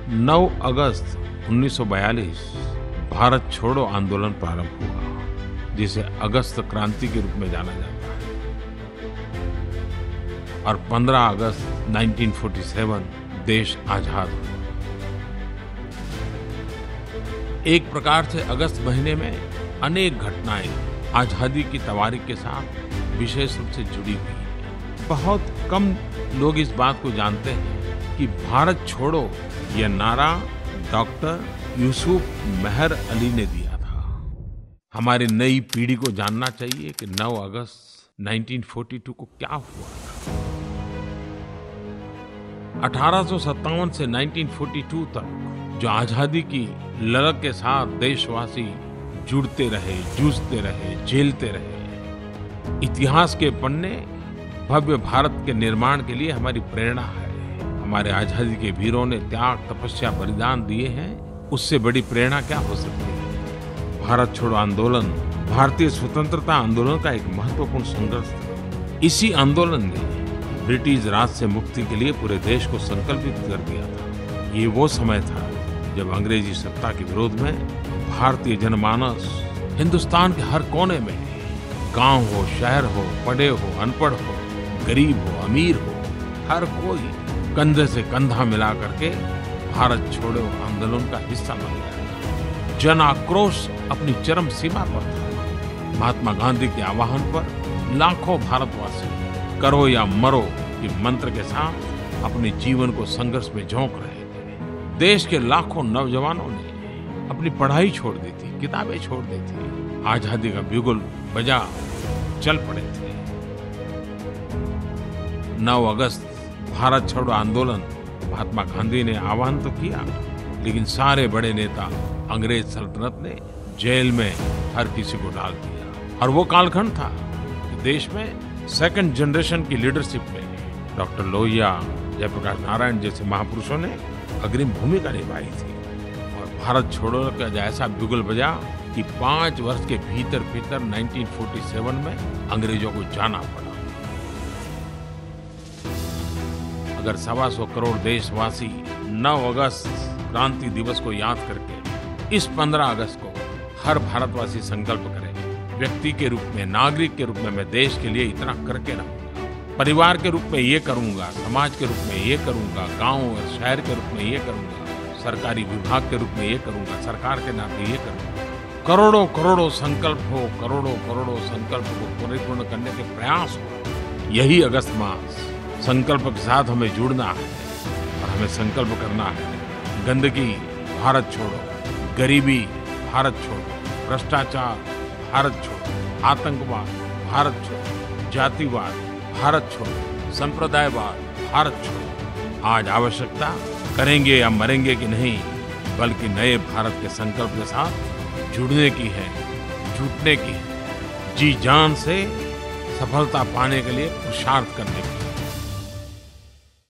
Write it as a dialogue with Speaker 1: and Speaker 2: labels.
Speaker 1: 9 अगस्त 1942 भारत छोड़ो आंदोलन प्रारंभ हुआ, जिसे अगस्त क्रांति के रूप में जाना जाता है। और 15 अगस्त 1947 देश आजाद हुआ। एक प्रकार से अगस्त महीने में अनेक घटनाएं आजादी की तवारीख के साथ विशेष रूप से जुड़ी हुई हैं। बहुत कम लोग इस बात को जानते हैं कि भारत छोड़ो यह नारा डॉक्टर यूसुफ मेहर अली ने दिया था। हमारी नई पीढ़ी को जानना चाहिए कि 9 अगस्त 1942 को क्या हुआ था। 1857 से 1942 तक जो आजादी की ललक के साथ देशवासी जुड़ते रहे, जूझते रहे, झेलते रहे, इतिहास के पन्ने भव्य भारत के निर्माण के लिए हमारी प्रेरणा है। हमारे आजादी के वीरों ने त्याग, तपस्या, बलिदान दिए हैं, उससे बड़ी प्रेरणा क्या हो सकती है। भारत छोड़ो आंदोलन भारतीय स्वतंत्रता आंदोलन का एक महत्वपूर्ण संघर्ष था। इसी आंदोलन ने ब्रिटिश राज से मुक्ति के लिए पूरे देश को संकल्पित कर दिया था। ये वो समय था जब अंग्रेजी सत्ता के विरोध में भारतीय जनमानस हिंदुस्तान के हर कोने में, गांव हो, शहर हो, पढ़े हो, अनपढ़ हो, गरीब हो, अमीर हो, हर कोई कंधे से कंधा मिला करके भारत छोड़ो आंदोलन का हिस्सा बन गया। जन आक्रोश अपनी चरम सीमा पर था। महात्मा गांधी के आह्वान पर लाखों भारतवासी करो या मरो के मंत्र के साथ अपने जीवन को संघर्ष में झोंक रहे थे। देश के लाखों नौजवानों ने अपनी पढ़ाई छोड़ दी थी, किताबें छोड़ दी थी, आजादी का बिगुल बजा चल पड़े थे। 9 अगस्त भारत छोड़ो आंदोलन महात्मा गांधी ने आह्वान तो किया, लेकिन सारे बड़े नेता अंग्रेज सल्तनत ने जेल में हर किसी को डाल दिया। और वो कालखंड था कि देश में सेकंड जनरेशन की लीडरशिप में डॉक्टर लोहिया, जयप्रकाश नारायण जैसे महापुरुषों ने अग्रिम भूमिका निभाई थी। और भारत छोड़ो का ऐसा बिगुल बजा कि 5 वर्ष के भीतर 1947 में अंग्रेजों को जाना पड़ा। अगर 125 करोड़ देशवासी 9 अगस्त क्रांति दिवस को याद करके इस 15 अगस्त को हर भारतवासी संकल्प करे, व्यक्ति के रूप में, नागरिक के रूप में मैं देश के लिए इतना करके रहूंगा, परिवार के रूप में ये करूंगा, समाज के रूप में ये करूंगा, गांव और शहर के रूप में ये करूंगा, सरकारी विभाग के रूप में ये करूंगा, सरकार के नाते ये करूंगा। करोड़ों करोड़ों संकल्प हो, करोड़ों करोड़ों संकल्प को परिपूर्ण करने के प्रयास हो। यही अगस्त मास संकल्प के साथ हमें जुड़ना है और हमें संकल्प करना है। गंदगी भारत छोड़ो, गरीबी भारत छोड़ो, भ्रष्टाचार भारत छोड़ो, आतंकवाद भारत छोड़ो, जातिवाद भारत छोड़ो, संप्रदायवाद भारत छोड़ो। आज आवश्यकता करेंगे या मरेंगे की नहीं, बल्कि नए भारत के संकल्प के साथ जुड़ने की है, जुटने की है, जी जान से सफलता पाने के लिए पुरुषार्थ करने की।